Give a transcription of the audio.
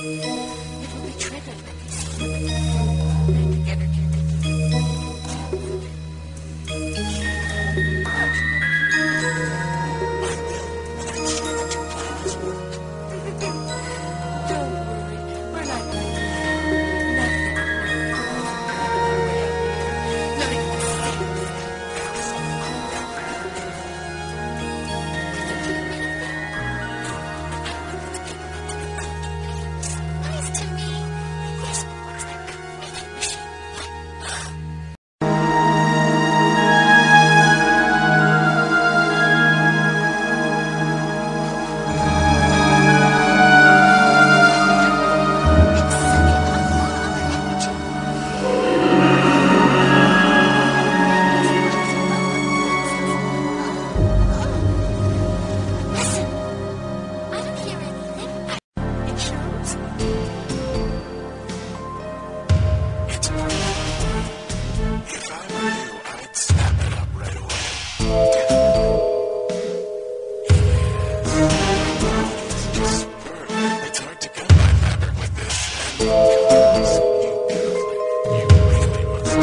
It will be triggered when you see kinetic energy. Don't worry, we're not going to nothing. Nothing to nice to me. Yes, looks like listen, I don't hear anything. It shows. It's perfect. If I were you, I'd snap it up right away. It's just superb. It's hard to come by fabric with this, and it suit you beautifully. You really must.